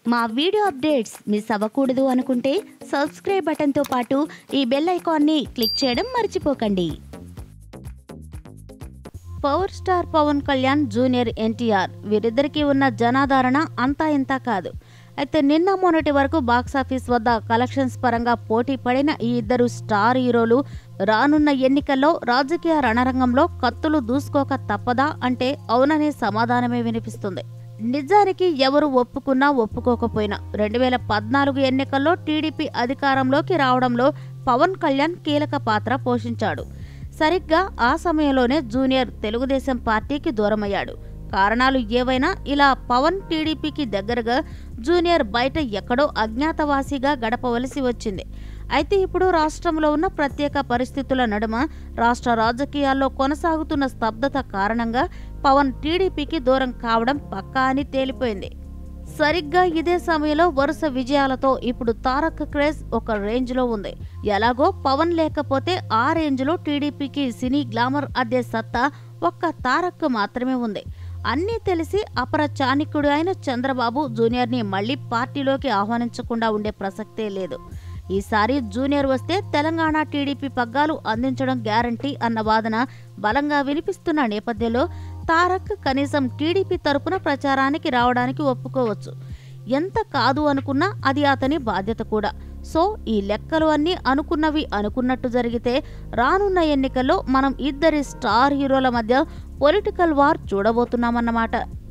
మా video updates miss అవ్వకూడదు అనుకుంటే సబ్స్క్రైబ్ బటన్తో పాటు ఈ బెల్ ఐకాన్ని క్లిక్ చేయడం మర్చిపోకండి. Power star Pawan Kalyan junior NTR వీరిద్దరికీ ఉన్న జనాదరణ అంతా ఇంతా కాదు. అయితే నిన్న మొన్నటి వరకు బాక్సాఫీస్ వద్ద కలెక్షన్స్ పరంగా పోటీ పడిన ఈ ఇద్దరు స్టార్ హీరోలు రానున్న ఎన్నికల్లో రాజకీయ రణరంగంలో కత్తులు దూసుకోక తప్పదా అంటే అవుననే సమాధానమే వినిపిస్తుంది. నిజానికి ఎవరు ఒప్పుకున్నా ఒప్పుకోకపోయినా 2014 ఎన్నికల్లో టీడీపీ అధికారంలోకి రావడంలో పవన్ కళ్యాణ్ కీలక పాత్ర పోషించాడు. సరిగ్గా ఆ సమయంలోనే జూనియర్ తెలుగుదేశం పార్టీకి దూరమయ్యాడు. కారణాలు ఏవైనా ఇలా పవన్ టీడీపీకి దగ్గరగా, జూనియర్ బయట ఎక్కడో అజ్ఞాతవాసిగా గడపవలసి వచ్చింది. అయితే ఇప్పుడు రాష్ట్రంలో ఉన్న ప్రత్యేక పరిస్థితుల నడుమ రాష్ట్ర రాజకీయాల్లో కొనసాగుతున్న స్తబ్దత కారణంగా పవన్ టీడీపీకి దూరం కావడం పక్కా అని తేలిపోయింది. సరిగ్గా ఇదే సమయంలో వరుస విజయాలతో ఇప్పుడు తారక్ క్రేజ్ ఒక రేంజ్లో ఉంది. ఎలాగో పవన్ లేకపోతే ఆ రేంజ్లో టీడీపీకి సినీ గ్లామర్ అద్దే సత్తా ఒక్క తారక్ మాత్రమే ఉంది. అన్నీ తెలిసి అపర చాణిక్యుడు అయిన చంద్రబాబు జూనియర్ని మళ్లీ పార్టీలోకి ఆహ్వానించకుండా ఉండే ప్రసక్తే లేదు. ఈసారి జూనియర్ వస్తే తెలంగాణ టీడీపీ పగ్గాలు అందించడం గ్యారంటీ అన్న వాదన బలంగా వినిపిస్తున్న నేపథ్యంలో తారక్ కనీసం టీడీపీ తరపున ప్రచారానికి రావడానికి ఒప్పుకోవచ్చు. ఎంత కాదు అనుకున్నా అది అతని బాధ్యత కూడా. సో ఈ లెక్కలు అన్నీ అనుకున్నవి అనుకున్నట్టు జరిగితే రానున్న ఎన్నికల్లో మనం ఇద్దరి స్టార్ హీరోల మధ్య పొలిటికల్ వార్ చూడబోతున్నామన్నమాట.